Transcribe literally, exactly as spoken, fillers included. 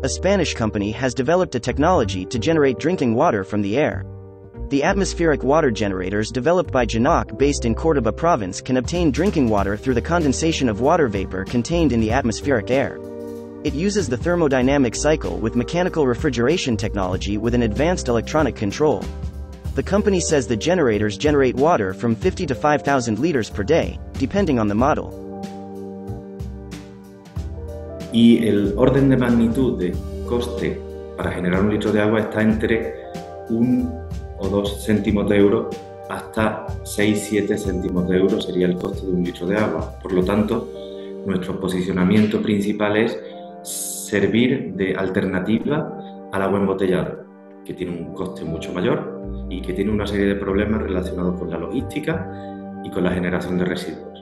a Spanish company has developed a technology to generate drinking water from the air. The atmospheric water generators developed by G L O B A LInk based in Córdoba province can obtain drinking water through the condensation of water vapor contained in the atmospheric air. It uses the thermodynamic cycle with mechanical refrigeration technology with an advanced electronic control. The company says the generators generate water from fifty to five thousand liters per day, depending on the model. Y el orden de magnitud de coste para generar un litro de agua está entre un o dos céntimos de euro hasta seis siete céntimos de euro sería el coste de un litro de agua. Por lo tanto, nuestro posicionamiento principal es servir de alternativa al agua embotellada, que tiene un coste mucho mayor y que tiene una serie de problemas relacionados con la logística y con la generación de residuos.